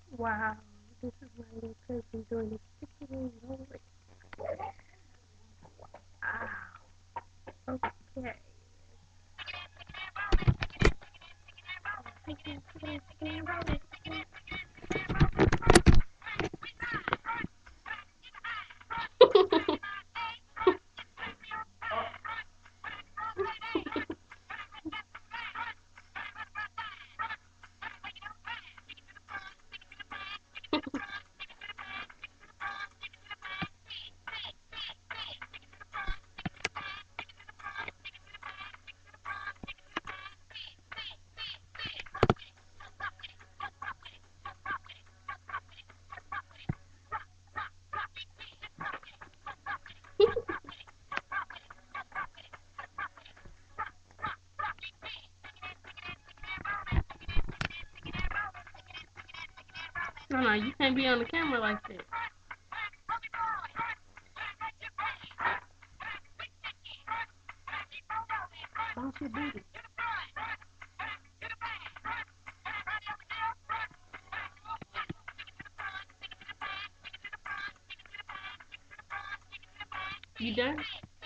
Wow, this is my little cousin doing his chicken rolling. Wow. Okay. No, no, you can't be on the camera like that. Don't you beat it. You done?